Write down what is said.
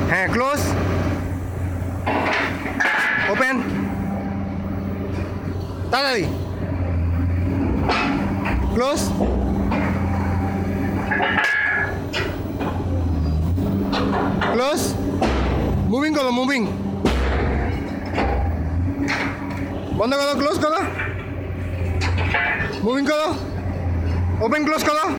হ্যাঁ close, open, তাড়াতাড়ি, close, close, moving করো, মুভিং, বন্ধ করো, ক্লোজ করো, মুভিং করো, ওপেন ক্লোজ করো।